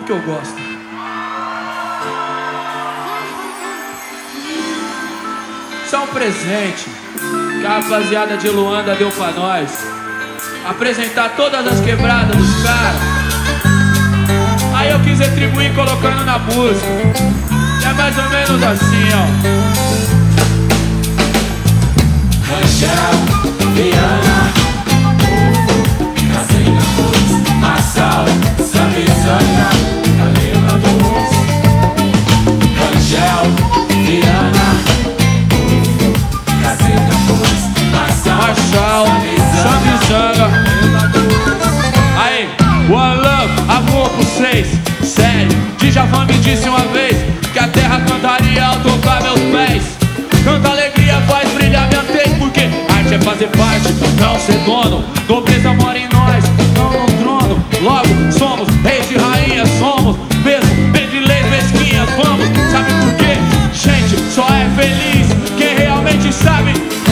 que eu gosto. Isso é um presente que a rapaziada de Luanda deu pra nós. Apresentar todas as quebradas dos caras. Aí eu quis retribuir colocando na música. É mais ou menos assim, ó. Rangel, Viana, Casinha, Marçal, Sambizanga, Calema Dois. Rangel, Viana, Casinha, Marçal, Sambizanga. Aí, one love, amor por vocês. Sério, Djavan me disse uma vez que a terra cantaria ao tocar meus pés. Canta alegria, faz brilhar minha tez. Porque arte é fazer parte, não ser dono. Nobreza mora em nós, não no trono. Logo, somos reis e rainhas, somos mesmo bem de leis mesquinhas. Vamos, sabe por quê? Gente, só é feliz quem realmente sabe.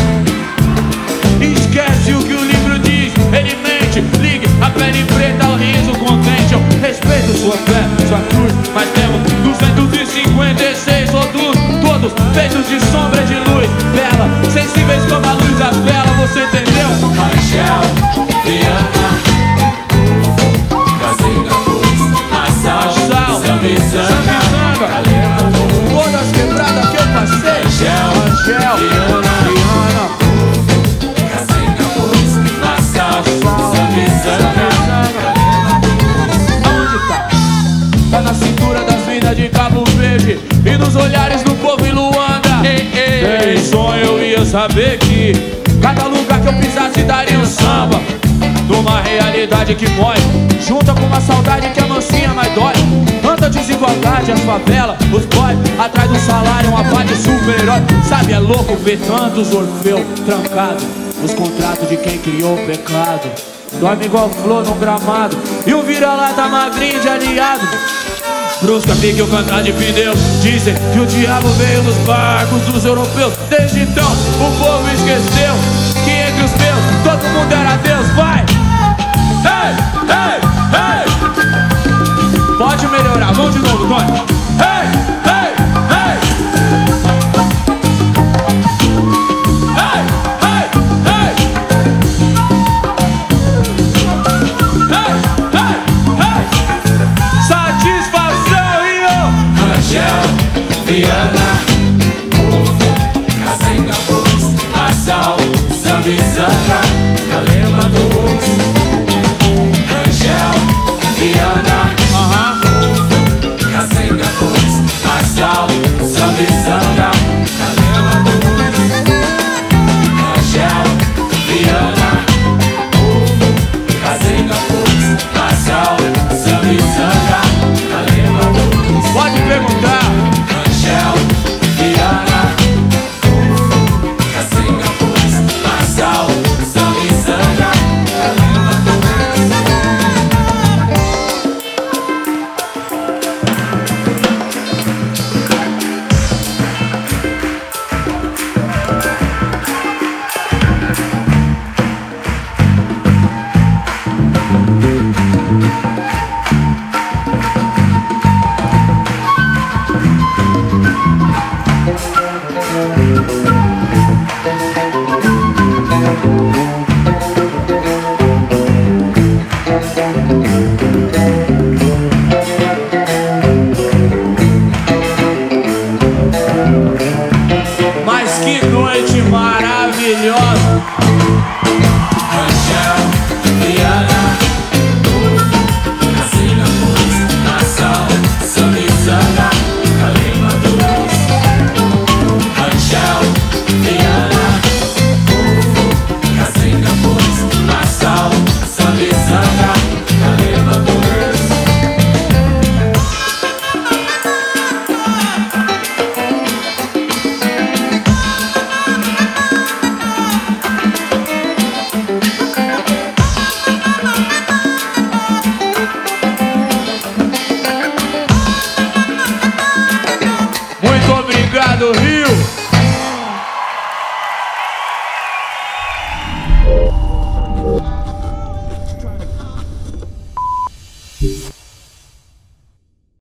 Esquece o que o livro diz, ele mente. Ligue a pele preta ao riso contente. Eu respeito sua fé, sua cruz, mas temos 256 rodos, todos feitos de sombra e de luz. Bela, sensíveis como a luz das velas, você entendeu? Rangel, Viana, Casinha, Marçal, Sambizanga, Calema Dois. Todas as quebradas que eu passei. Rangel, Viana, tá na cintura das minas de Cabo Verde e nos olhares do povo em Luanda. Em sonho eu ia saber que cada lugar que eu pisasse daria um samba. Numa realidade que morre, junta com uma saudade que a mansinha mais dói. Tanta desigualdade, as favelas, os boys atrás do salário, uma pá de super-herói. Sabe, é louco ver tantos Orfeu trancados, os contratos de quem criou o pecado. Dorme igual flor num gramado e um vira-lata magrinho de aliado. Brusca, pique o cantar de pneu. Dizem que o diabo veio nos barcos dos europeus. Desde então o povo esqueceu que entre os meus todo mundo era Deus. Vai! Ei, ei, ei! Pode melhorar, vamos de novo, Tony. Ei, ei, ei! Ei, ei, ei! Ei, ei, ei! Satisfação, Rio! Rangel, Viana, Casinha, Marçal, Sambizanga, Calema Dois. Rangel, Viana, Casinha, Marçal, Sambizanga, Calema Dois. Rangel, Viana, Casinha, Marçal, Sambizanga, Calema Dois. Pode perguntar. Rangel, Viana, Casinha, Marçal, Sambizanga, Calema Dois. Mas que noite maravilhosa! Rangel, Viana, Casinha, Marçal, Sambizanga, Calema Dois. Rangel, Viana, Casinha, Marçal, Sambizanga, Calema Dois. Muito obrigado, Rio!